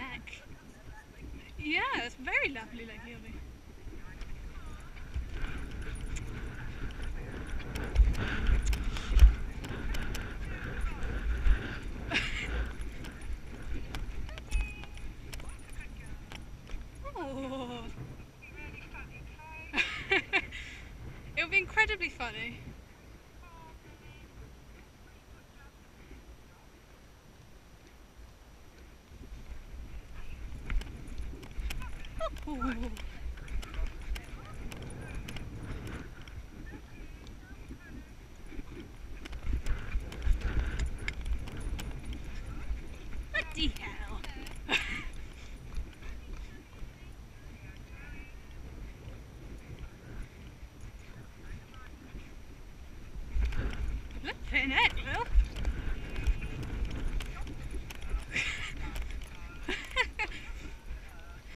neck. Yeah, it's very lovely, like Yobi. Oh. It'll be incredibly funny. Ooh.